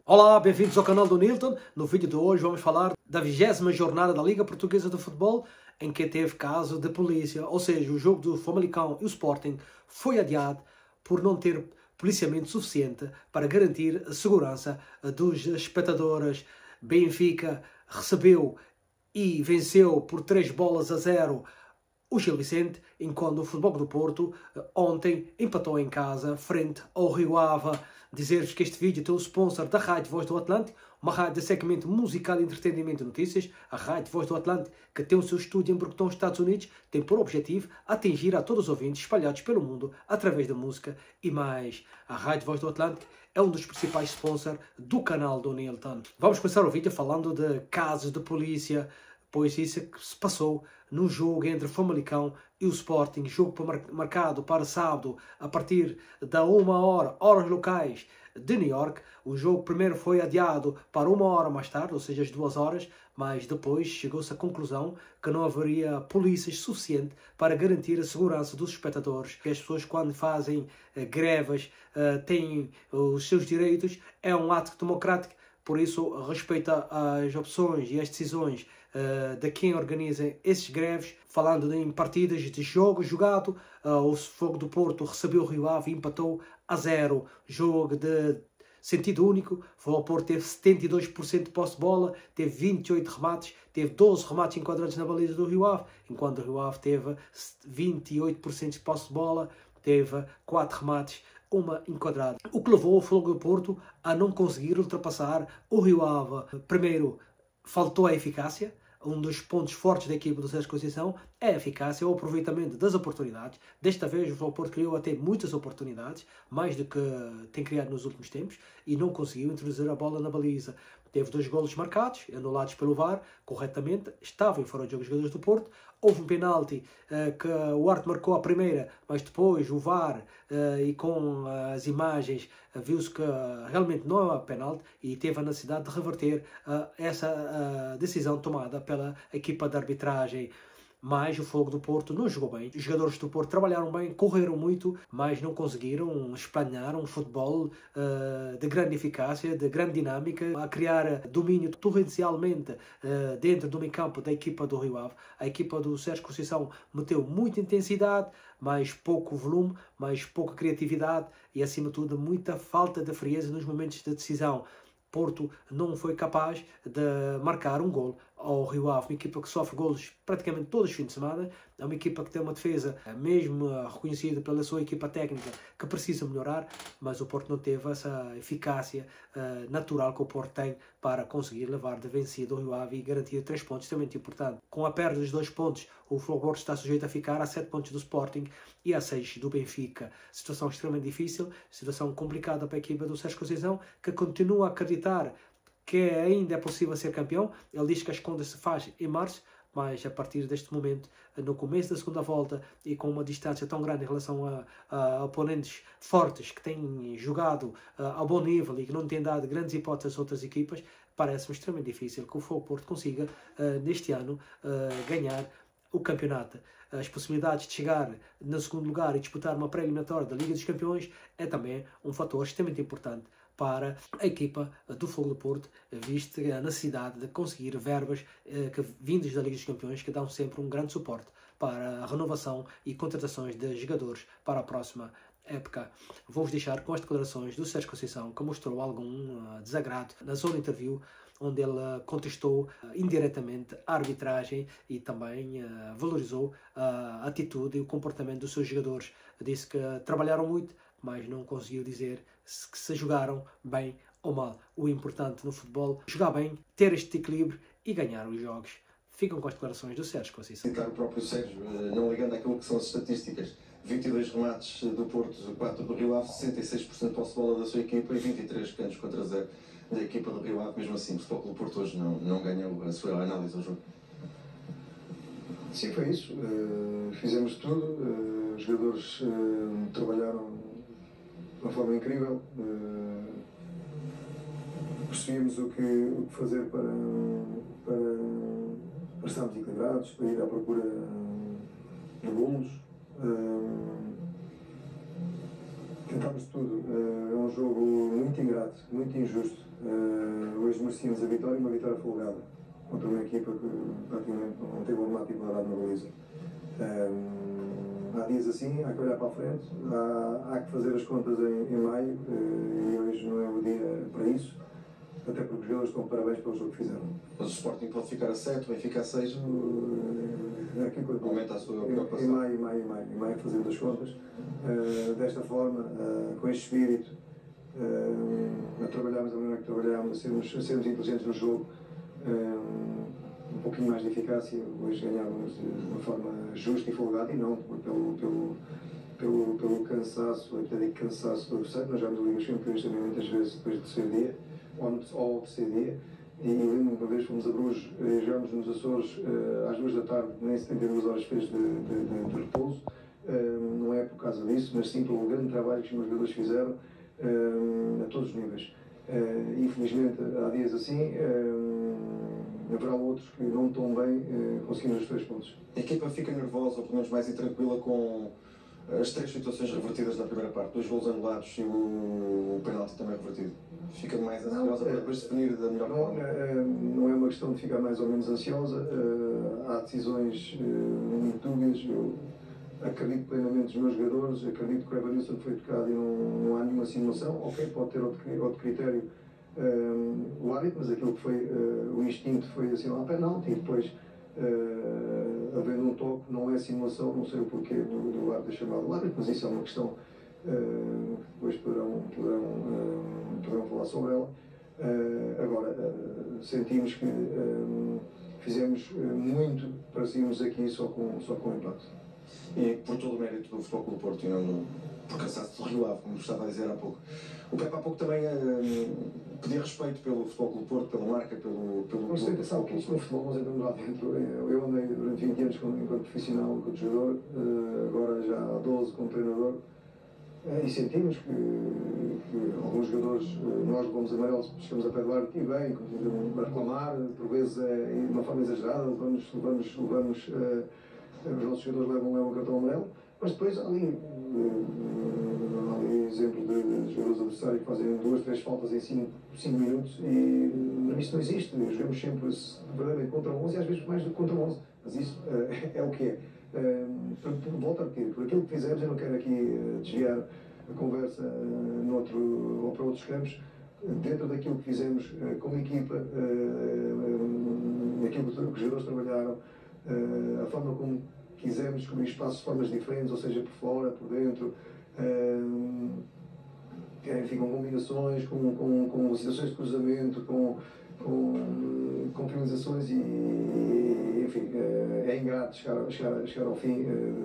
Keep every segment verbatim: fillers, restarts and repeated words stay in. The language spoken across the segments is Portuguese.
Olá, bem-vindos ao canal do Nilton. No vídeo de hoje vamos falar da vigésima jornada da Liga Portuguesa de Futebol, em que teve caso de polícia, ou seja, o jogo do Famalicão e o Sporting foi adiado por não ter policiamento suficiente para garantir a segurança dos espectadores. Benfica recebeu e venceu por três bolas a zero o Gil Vicente, enquanto o Futebol Clube do Porto ontem empatou em casa frente ao Rio Ave. Dizer-vos que este vídeo tem o sponsor da Rádio Voz do Atlântico, uma rádio de segmento musical, entretenimento e notícias. A Rádio Voz do Atlântico, que tem o seu estúdio em Brooklyn, Estados Unidos, tem por objetivo atingir a todos os ouvintes espalhados pelo mundo através da música e mais. A Rádio Voz do Atlântico é um dos principais sponsors do canal do Nilton. Vamos começar o vídeo falando de casos de polícia, pois isso é que se passou no jogo entre o Famalicão e o Sporting, jogo marcado para sábado a partir da uma hora, horas locais de New York. O jogo primeiro foi adiado para uma hora mais tarde, ou seja, as duas horas, mas depois chegou-se à conclusão que não haveria polícias suficiente para garantir a segurança dos espectadores. Que as pessoas, quando fazem uh, greves, uh, têm os seus direitos, é um ato democrático. Por isso, respeita as opções e as decisões uh, de quem organiza esses greves. Falando em partidas de jogo jogado, uh, o Fogo do Porto recebeu o Rio Ave e empatou a zero. Jogo de sentido único. O Fogo do Porto teve setenta e dois por cento de posse de bola, teve vinte e oito remates, teve doze remates enquadrados na baliza do Rio Ave, enquanto o Rio Ave teve vinte e oito por cento de posse de bola, teve quatro remates, uma enquadrada. O que levou o Fogo do Porto a não conseguir ultrapassar o Rio Ave. Primeiro, faltou a eficácia. Um dos pontos fortes da equipa do Sérgio Conceição é a eficácia, o aproveitamento das oportunidades. Desta vez o Futebol Porto criou até muitas oportunidades, mais do que tem criado nos últimos tempos, e não conseguiu introduzir a bola na baliza. Teve dois golos marcados, anulados pelo V A R, corretamente, estavam fora de jogo os jogadores do Porto. Houve um penalti uh, que o Arte marcou a primeira, mas depois o V A R uh, e com uh, as imagens uh, viu-se que uh, realmente não é penalti e teve a necessidade de reverter uh, essa uh, decisão tomada pela equipa de arbitragem. Mas o Fogo do Porto não jogou bem. Os jogadores do Porto trabalharam bem, correram muito, mas não conseguiram espalhar um futebol uh, de grande eficácia, de grande dinâmica, a criar domínio torrencialmente uh, dentro do meio campo da equipa do Rio Ave. A equipa do Sérgio Conceição meteu muita intensidade, mas pouco volume, mas pouca criatividade e, acima de tudo, muita falta de frieza nos momentos de decisão. Porto não foi capaz de marcar um gol ao Rio Ave, uma equipa que sofre golos praticamente todos os fins de semana, é uma equipa que tem uma defesa, mesmo reconhecida pela sua equipa técnica, que precisa melhorar, mas o Porto não teve essa eficácia uh, natural que o Porto tem para conseguir levar de vencido o Rio Ave e garantir três pontos, extremamente importante. Com a perda dos dois pontos, o Porto está sujeito a ficar a sete pontos do Sporting e a seis do Benfica. Situação extremamente difícil, situação complicada para a equipa do Sérgio Conceição, que continua a acreditar que ainda é possível ser campeão. Ele diz que as contas se faz em março, mas a partir deste momento, no começo da segunda volta e com uma distância tão grande em relação a, a oponentes fortes que têm jogado uh, a bom nível e que não têm dado grandes hipóteses a outras equipas, parece-me extremamente difícil que o Fogo Porto consiga, uh, neste ano, uh, ganhar o campeonato. As possibilidades de chegar no segundo lugar e disputar uma pré-eliminatória da Liga dos Campeões é também um fator extremamente importante para a equipa do Fogo do Porto, visto a necessidade de conseguir verbas eh, que, vindas da Liga dos Campeões, que dão sempre um grande suporte para a renovação e contratações de jogadores para a próxima época. Vou-vos deixar com as declarações do Sérgio Conceição, que mostrou algum uh, desagrado na zona interview, onde ele uh, contestou uh, indiretamente a arbitragem e também uh, valorizou uh, a atitude e o comportamento dos seus jogadores. Disse que uh, trabalharam muito, mas não conseguiu dizer se, que se jogaram bem ou mal. O importante no futebol é jogar bem, ter este equilíbrio e ganhar os jogos. Ficam com as declarações do Sérgio Conceição. Citar o próprio Sérgio, não ligando àquilo que são as estatísticas, vinte e dois remates do Porto, quatro do Rio Ave, sessenta e seis por cento de posse de bola da sua equipa e vinte e três cantos contra zero da equipa do Rio Ave. Mesmo assim, o Futebol Clube do Porto hoje não, não ganhou a sua análise ao jogo. Sim, foi isso. Uh, fizemos tudo. Uh, os jogadores uh, trabalharam de uma forma incrível. Uh, percebíamos o que, o que fazer para, para, para estarmos equilibrados, para ir à procura de golos. Uh, tentámos tudo. Uh, um jogo muito ingrato, muito injusto. Uh, hoje merecíamos a vitória e uma vitória folgada contra uma equipa que praticamente não teve uma titularidade na baliza. Um, há dias assim, há que olhar para a frente, há, há que fazer as contas em, em maio uh, e hoje não é o dia para isso, até porque os jogadores estão parabéns pelo jogo que fizeram. Mas o Sporting pode ficar a sete, vai ficar a seis? Uh, é aquilo que eu aumenta a sua preocupação. Em maio, maio, maio, em maio, fazendo as contas, uh, desta forma, uh, com este espírito, uh, a trabalharmos da maneira que trabalhámos, a sermos, a sermos inteligentes no jogo, uh, um pouquinho mais de eficácia, hoje ganhávamos de uma forma justa e folgada, e não pelo, pelo, pelo, pelo cansaço, até digo cansaço do adversário. Nós já nos Ligas Campeões também muitas vezes depois do terceiro dia, ou, ou ao terceiro dia, e lembro-me uma vez fomos a Bruges, jogámos nos Açores uh, às duas da tarde, nem setenta e duas horas fez de, de, de, de repouso. Uh, não é por causa disso, mas sim pelo grande trabalho que os meus jogadores fizeram uh, a todos os níveis. Uh, infelizmente há dias assim, uh, haverá outros que não estão bem uh, conseguindo os três pontos. A equipa fica nervosa, ou pelo menos mais intranquila, com as três situações revertidas na primeira parte, dois golos anulados e o, o penalti também revertido. Fica mais ansiosa para depois definir da melhor não, forma? Não é uma questão de ficar mais ou menos ansiosa. Uh, há decisões uh, muito dúbias. Eu acredito plenamente nos meus jogadores, acredito que o Evanilson foi tocado e não, não há nenhuma simulação. Ok, pode ter outro, outro critério uh, o árbitro, mas aquilo que foi uh, o instinto foi assinalar penalti e depois, uh, havendo um toque, não é simulação, não sei o porquê do, do árbitro chamado o árbitro, mas isso é uma questão Uh, depois poderão, poderão, uh, poderão falar sobre ela. Uh, agora, uh, sentimos que uh, fizemos uh, muito para sairmos aqui só com, só com empate. E por todo o mérito do Futebol Clube do Porto, e não por cansaço do Rio Ave, como estava a dizer há pouco. O Pepe há pouco também uh, pedia respeito pelo Futebol Clube do Porto, pela marca, pelo... pelo não sei pensar o que é isso no futebol, nós entramos lá dentro. Eu, eu andei durante vinte anos enquanto profissional, enquanto jogador, uh, agora já há doze como treinador. E sentimos que, que alguns jogadores, nós levamos amarelos, chegamos a pé do árbitro e bem, a reclamar, por vezes é, de uma forma exagerada, levamos, levamos, levamos uh, os nossos jogadores levam, levam cartão amarelo, mas depois há ali, uh, há ali exemplo de, de jogadores adversários que fazem duas, três faltas em cinco minutos e isso não existe. Jogamos sempre verdadeiramente contra onze e às vezes mais do que contra onze, mas isso uh, é o que é. Uh, volto a repetir, por aquilo que fizemos, eu não quero aqui uh, desviar a conversa uh, noutro, ou para outros campos, uh, dentro daquilo que fizemos uh, como equipa, uh, uh, aquilo que os jogadores trabalharam, uh, a forma como quisemos descobrir espaços de formas diferentes, ou seja, por fora, por dentro, uh, enfim, com combinações, com, com, com situações de cruzamento, com com, com finalizações e, enfim, é ingrato chegar, chegar, chegar ao fim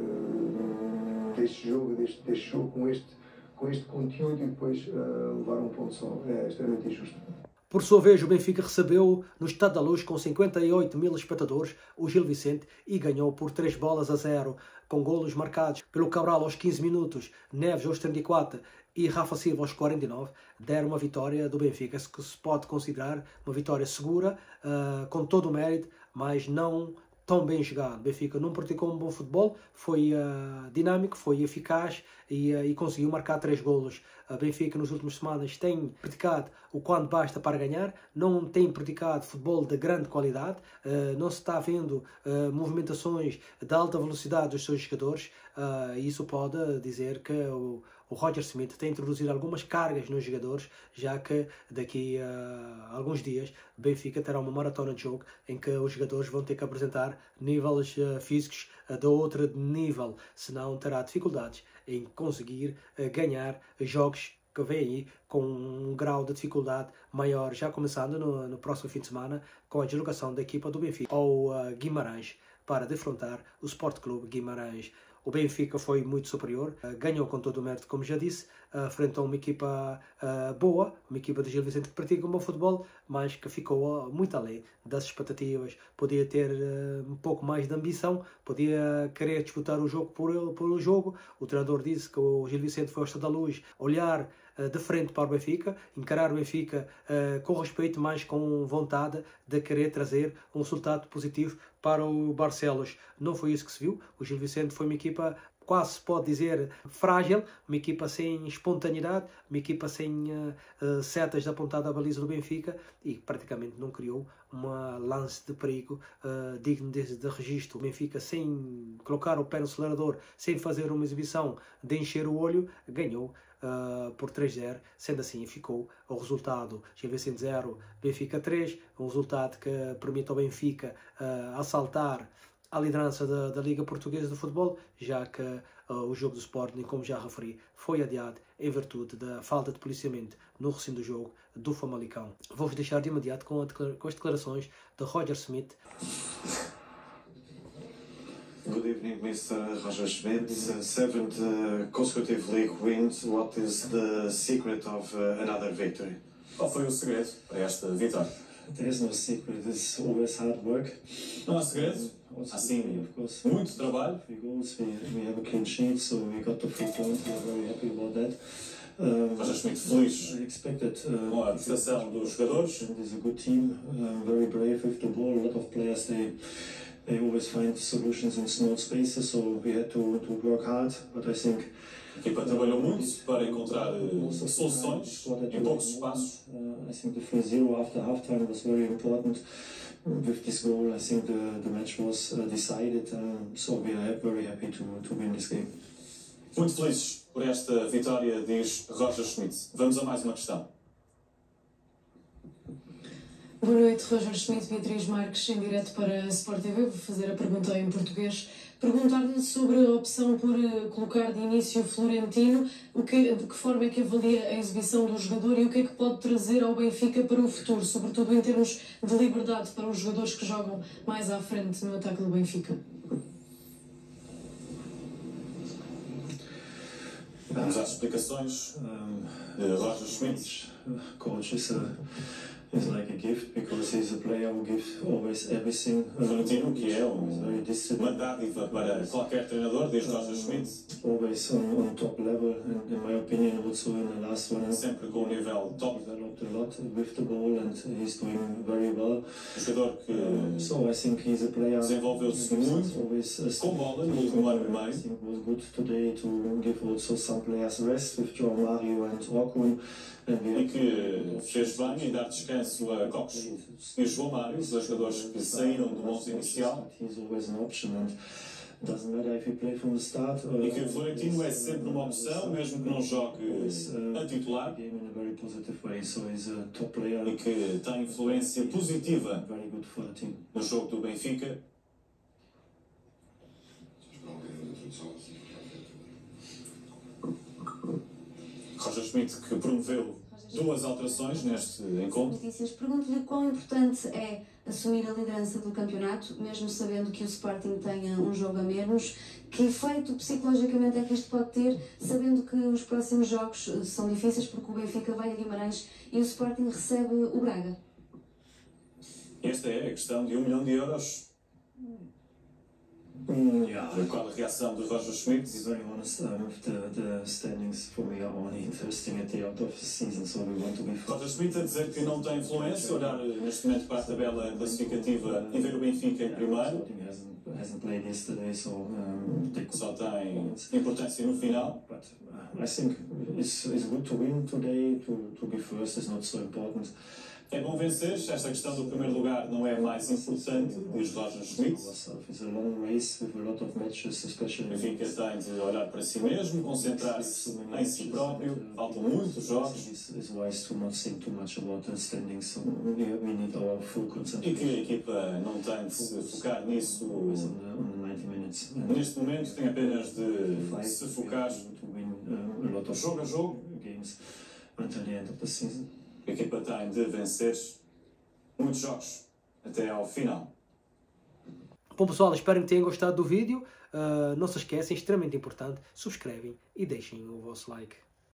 uh, deste jogo, deste, deste jogo com este, com este conteúdo e depois uh, levar um ponto só. É extremamente injusto. Por sua vez, o Benfica recebeu no Estádio da Luz, com cinquenta e oito mil espectadores, o Gil Vicente e ganhou por três bolas a zero, com golos marcados pelo Cabral aos quinze minutos, Neves aos trinta e quatro e Rafa Silva aos quarenta e nove, deram uma vitória do Benfica, que se pode considerar uma vitória segura, uh, com todo o mérito, mas não tão bem jogado. O Benfica não praticou um bom futebol, foi uh, dinâmico, foi eficaz e, uh, e conseguiu marcar três golos. O Benfica nas últimas semanas tem praticado o quanto basta para ganhar, não tem praticado futebol de grande qualidade, uh, não se está vendo uh, movimentações de alta velocidade dos seus jogadores, uh, e isso pode dizer que o O Roger Smith tem introduzido algumas cargas nos jogadores, já que daqui a alguns dias o Benfica terá uma maratona de jogo em que os jogadores vão ter que apresentar níveis uh, físicos uh, de outro nível, senão terá dificuldades em conseguir uh, ganhar jogos que vêm aí com um grau de dificuldade maior, já começando no, no próximo fim de semana com a deslocação da equipa do Benfica ao uh, Guimarães para defrontar o Sport Clube Guimarães. O Benfica foi muito superior, uh, ganhou com todo o mérito, como já disse, uh, frente a uma equipa uh, boa, uma equipa de Gil Vicente que pratica um bom futebol, mas que ficou uh, muito além das expectativas. Podia ter uh, um pouco mais de ambição, podia querer disputar o jogo por, por o jogo. O treinador disse que o Gil Vicente foi ao Estádio da Luz olhar uh, de frente para o Benfica, encarar o Benfica uh, com respeito, mas com vontade de querer trazer um resultado positivo para o Barcelos. Não foi isso que se viu. O Gil Vicente foi uma equipa quase se pode dizer frágil, uma equipa sem espontaneidade, uma equipa sem uh, uh, setas apontadas à baliza do Benfica e praticamente não criou uma lance de perigo uh, digno de, de registro. O Benfica, sem colocar o pé no acelerador, sem fazer uma exibição de encher o olho, ganhou uh, por três a zero, sendo assim ficou o resultado Gil Vicente zero, Benfica três, um resultado que permite ao Benfica uh, assaltar a liderança da, da Liga Portuguesa de Futebol, já que uh, o jogo do Sporting, como já referi, foi adiado em virtude da falta de policiamento no recinto do jogo do Famalicão. Vou-vos deixar de imediato com, a, com as declarações de Roger Schmidt. Good evening, mister Roger Schmidt. Uh, seventh uh, consecutive league wins. What is the secret of uh, another victory? Qual foi o segredo para esta vitória? There is no secret. It's always hard work. Não há segredo. Assim, muito trabalho. We goals. We, we have a clean sheet, so we got the full point. We are very happy about that. Um, Roger Schmidt feliz I expected uh, com a prestação dos jogadores. It is a good team, um, very brave with the ball. A lot of players they they always find solutions in small spaces, so we had to to work hard. But I think A equipa trabalhou muito para encontrar uh, soluções em poucos espaços. Uh, I think the three zero after halftime was very important. With this goal, I think the, the match was uh, decided, um, so we are very happy to, to win this game. Muito felizes por esta vitória, diz Roger Schmidt. Vamos a mais uma questão. Boa noite, Roger Schmidt, Beatriz Marques, em direto para a Sport T V. Vou fazer a pergunta em português. Perguntar-lhe sobre a opção por colocar de início Florentino, o que, de que forma é que avalia a exibição do jogador e o que é que pode trazer ao Benfica para o futuro, sobretudo em termos de liberdade para os jogadores que jogam mais à frente no ataque do Benfica. Vamos às explicações de Roger Schmidt. Coach is a is like a gift because he's a player who gives always everything. Florentino, que é um, very uma disciplined. dádiva para qualquer treinador, diz Roger Schmidt. Always on, on top level, and in my opinion, also in the last one. Sempre com o nível top. Developed a lot with the ball, and he's doing very well. Um jogador que So I think he's a player. desenvolveu-se muito Always uh, com bola no último ano e I meio. think it was good today to give also some players rest with João Mario and Orkun. E que fez bem em dar descanso a Cox e João Mário, os dois jogadores que saíram do onze inicial. He's always an option, and doesn't matter if he play from the start. E que Florentino é sempre uma opção, mesmo que não jogue a titular. Game in a very positive way, so he's a top player. E que tem influência positiva Very good for the team. no jogo do Benfica. Roger Schmidt, que promoveu duas alterações neste encontro. Notícias. Pergunto-lhe quão importante é assumir a liderança do campeonato, mesmo sabendo que o Sporting tenha um jogo a menos. Que efeito psicologicamente é que isto pode ter, sabendo que os próximos jogos são difíceis porque o Benfica vai a Guimarães e o Sporting recebe o Braga? Esta é a questão de um milhão de euros. Mm, yeah. Qual a reação de Roger Schmidt? To be very honest, um, the, the standings for me are only interesting at the end of the season, so we want to be Roger Schmidt a dizer que não tem influência, olhar neste momento para a tabela classificativa e ver o Benfica em primeiro. Sporting hasn't, hasn't played yesterday, so um, they Só tem importância no final. But uh, I think it's, it's good to win today. To, to be first is not so important. É bom vencer, esta questão do primeiro lugar não é mais importante, diz Roger Schmidt. It's a long race with a lot of matches, O especially. Benfica tem de olhar para si mesmo, concentrar-se em si próprio. Faltam muitos jogos. It's, it's wise to not think too much about the standings, so we, we need our full E que concentration. a equipa não tem de se focar nisso Always on the, on the ninety minutes. And neste momento, tem apenas de se focar to win uh, a lot of jogo a jogo. games until the end of the season. A equipa tem de vencer muitos jogos até ao final. Bom pessoal, espero que tenham gostado do vídeo. Uh, não se esquecem, é extremamente importante, subscrevem e deixem o vosso like.